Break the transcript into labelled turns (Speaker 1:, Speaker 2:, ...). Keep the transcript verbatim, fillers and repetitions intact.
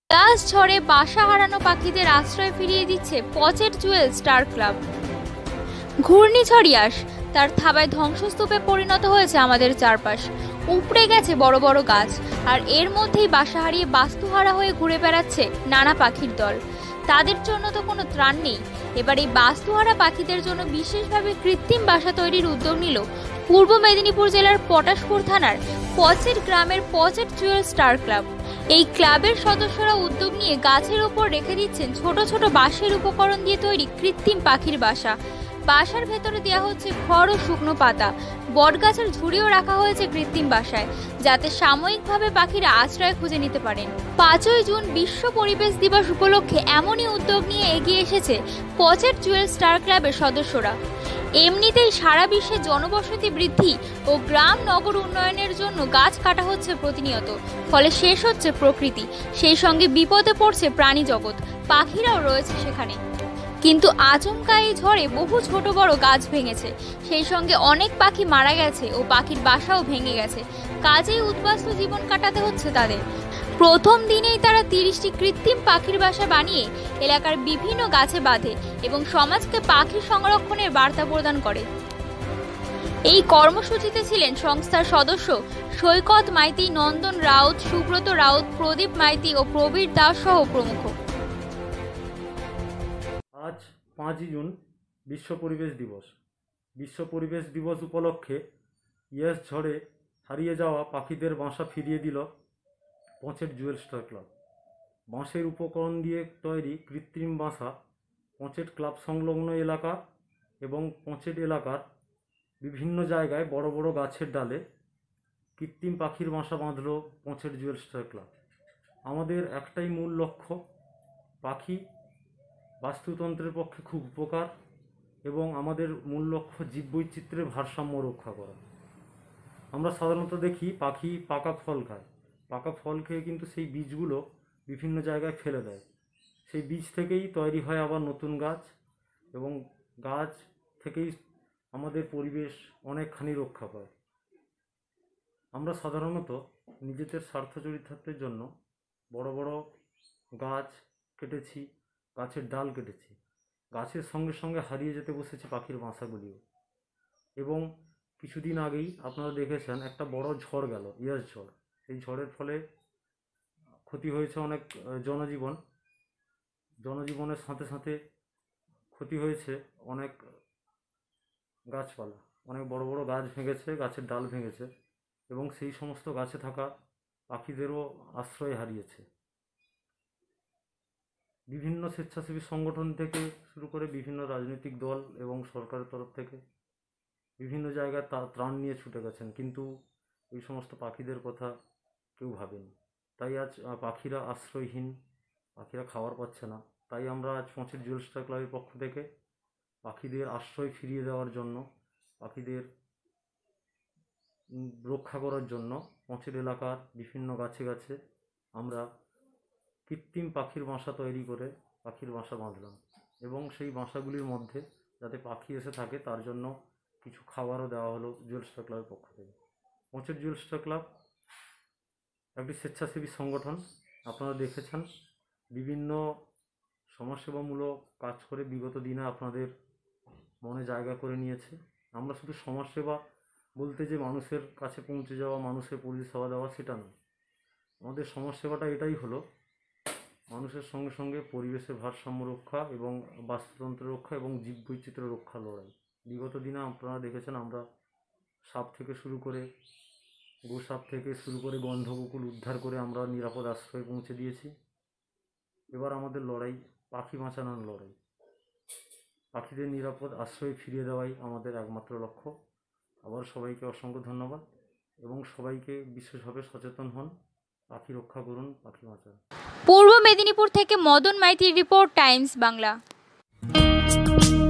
Speaker 1: লাশ ঝড়ে বাসা হারানো পাখিদের আশ্রয় ফিরিয়ে দিচ্ছে পচেট জুয়েল স্টার ক্লাব। ঘূর্ণিঝড় ইয়াস তার থাবায় ধ্বংসস্তূপে পরিণত হয়েছে আমাদের চারপাশ। উপড়ে গেছে বড় বড় গাছ, আর এর মধ্যেই বাসা হারিয়ে বাস্তুহারা হয়ে ঘুরে বেড়াচ্ছে নানা পাখির দল। তাদের জন্য তো কোনো ত্রাণ নেই। এবার এই বাস্তুহারা পাখিদের জন্য বিশেষভাবে কৃত্রিম বাসা তৈরির উদ্যোগ নিল পূর্ব মেদিনীপুর জেলার পটাশপুর থানার পচেট গ্রামের পচেট জুয়েল স্টার ক্লাব। এই ক্লাবের সদস্যরা উদ্যোগ নিয়ে গাছের ওপর রেখে দিচ্ছেন ছোট ছোট বাঁশের উপকরণ দিয়ে তৈরি কৃত্রিম পাখির বাসা। বাসার ভেতরে দেওয়া হচ্ছে খড় ও শুকনো পাতা। বটগাছের ঝুড়িও রাখা হয়েছে কৃত্রিম বাসায়, যাতে সাময়িকভাবে পাখিরা আশ্রয় খুঁজে নিতে পারেন। পাঁচই জুন বিশ্ব পরিবেশ দিবস উপলক্ষে এমনই উদ্যোগ নিয়ে এগিয়ে এসেছে পচেট জুয়েল স্টার ক্লাবের সদস্যরা। এমনিতেই সারা বিশ্বে জনবসতি বৃদ্ধি ও গ্রাম নগর উন্নয়নের জন্য গাছ কাটা হচ্ছে প্রতিনিয়ত, ফলে শেষ হচ্ছে প্রকৃতি, সেই সঙ্গে বিপদে পড়ছে প্রাণী জগৎ। পাখিরাও রয়েছে সেখানে। কিন্তু আচমকা এই ঝড়ে বহু ছোট বড় গাছ ভেঙেছে, সেই সঙ্গে অনেক পাখি মারা গেছে ও পাখির বাসাও ভেঙে গেছে। কাজেই উদ্বাস্তু জীবন কাটাতে হচ্ছে তাদের। প্রথম দিনেই তারা তিরিশটি কৃত্রিম পাখির বাসা বানিয়ে এলাকার বিভিন্ন গাছে বাঁধে এবং সমাজকে পাখি সংরক্ষণের বার্তা প্রদান করে। এই কর্মসূচিতে ছিলেন সংস্থার সদস্য সৈকত মাইতি, নন্দন রাউত, সুব্রত রাউত, প্রদীপ মাইতি ও প্রবীর দাস সহ প্রমুখ।
Speaker 2: আজ পাঁচই জুন বিশ্ব পরিবেশ দিবস। বিশ্ব পরিবেশ দিবস উপলক্ষে ইয়াস ঝড়ে হারিয়ে যাওয়া পাখিদের বাসা ফিরিয়ে দিল পচেট জুয়েল স্টার ক্লাব। বাঁশের উপকরণ দিয়ে তৈরি কৃত্রিম বাসা পচেট ক্লাব সংলগ্ন এলাকা এবং পচেট এলাকার বিভিন্ন জায়গায় বড় বড় গাছের ডালে কৃত্রিম পাখির বাসা বাঁধল পচেট জুয়েল স্টার ক্লাব। আমাদের একটাই মূল লক্ষ্য, পাখি বাস্তুতন্ত্রের পক্ষে খুব উপকার এবং আমাদের মূল লক্ষ্য জীববৈচিত্র্যের ভারসাম্য রক্ষা করা। আমরা সাধারণত দেখি পাখি পাকা ফল খায়, পাকা ফল খেয়ে কিন্তু সেই বীজগুলো বিভিন্ন জায়গায় ফেলে দেয়। সেই বীজ থেকেই তৈরি হয় আবার নতুন গাছ, এবং গাছ থেকেই আমাদের পরিবেশ অনেকখানি রক্ষা পায়। আমরা সাধারণত নিজেদের স্বার্থ চরিতার্থের জন্য বড় বড় গাছ কেটেছি, গাছের ডাল কেটেছি, গাছের সঙ্গে সঙ্গে হারিয়ে যেতে বসেছে পাখির বাসাগুলিও। এবং কিছুদিন আগেই আপনারা দেখেছেন একটা বড় ঝড় গেল, ইয়াস ঝড়। এই ঝড়ের ফলে ক্ষতি হয়েছে অনেক জনজীবন, জনজীবনের সাথে সাথে ক্ষতি হয়েছে অনেক গাছপালা, অনেক বড় বড় গাছ ভেঙেছে, গাছের ডাল ভেঙেছে, এবং সেই সমস্ত গাছে থাকা পাখিদেরও আশ্রয় হারিয়েছে। বিভিন্ন স্বেচ্ছাসেবী সংগঠন থেকে শুরু করে বিভিন্ন রাজনৈতিক দল এবং সরকারের তরফ থেকে বিভিন্ন জায়গায় তা ত্রাণ নিয়ে ছুটে গেছেন, কিন্তু এই সমস্ত পাখিদের কথা কেউ ভাবেনি। তাই আজ পাখিরা আশ্রয়হীন, পাখিরা খাবার পাচ্ছে না। তাই আমরা আজ পচেট জুয়েল স্টার ক্লাবের পক্ষ থেকে পাখিদের আশ্রয় ফিরিয়ে দেওয়ার জন্য, পাখিদের রক্ষা করার জন্য পচেট এলাকার বিভিন্ন গাছে গাছে আমরা কৃত্রিম পাখির বাসা তৈরি করে পাখির বাসা বাঁধলাম, এবং সেই বাসাগুলির মধ্যে যাতে পাখি এসে থাকে তার জন্য কিছু খাবারও দেওয়া হলো জুয়েল স্টার ক্লাবের পক্ষ থেকে। পচেট জুয়েল স্টার ক্লাব একটি স্বেচ্ছাসেবী সংগঠন। আপনারা দেখেছেন বিভিন্ন সমাজসেবামূলক কাজ করে বিগত দিনে আপনাদের মনে জায়গা করে নিয়েছে। আমরা শুধু সমাজসেবা বলতে যে মানুষের কাছে পৌঁছে যাওয়া, মানুষের পরিষেবা দেওয়া, সেটা নয়। আমাদের সমাজসেবাটা এটাই হলো মানুষের সঙ্গে সঙ্গে পরিবেশের ভারসাম্য রক্ষা এবং বাস্তুতন্ত্র রক্ষা এবং জীববৈচিত্র্য রক্ষা লড়াই। বিগত দিনে আপনারা দেখেছেন আমরা সাপ থেকে শুরু করে গোসাপ থেকে শুরু করে গন্ধকুকুর উদ্ধার করে আমরা নিরাপদ আশ্রয়ে পৌঁছে দিয়েছি। এবার আমাদের লড়াই পাখি বাঁচানোর লড়াই। পাখিদের নিরাপদ আশ্রয় ফিরিয়ে দেওয়াই আমাদের একমাত্র লক্ষ্য। আবার সবাইকে অসংখ্য ধন্যবাদ, এবং সবাইকে বিশেষভাবে সচেতন হন, পাখি রক্ষা করুন, পাখি বাঁচান।
Speaker 1: পূর্ব মেদিনীপুর থেকে মদন মাইতির রিপোর্ট, টাইমস বাংলা।